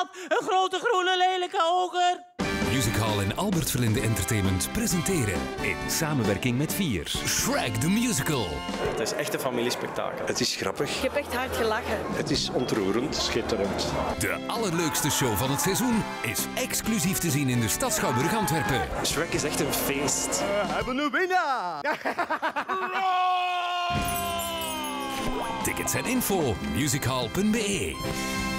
aap, een grote groene lelijke oger. Musical en Albert Verlinde Entertainment presenteren in samenwerking met Vier Shrek the Musical. Het is echt een familiespektakel. Het is grappig. Ik heb echt hard gelachen. Het is ontroerend. Schitterend. De allerleukste show van het seizoen is exclusief te zien in de Stad Schouwburg Antwerpen. Shrek is echt een feest. We hebben een winnaar! Tickets en info musichal.be.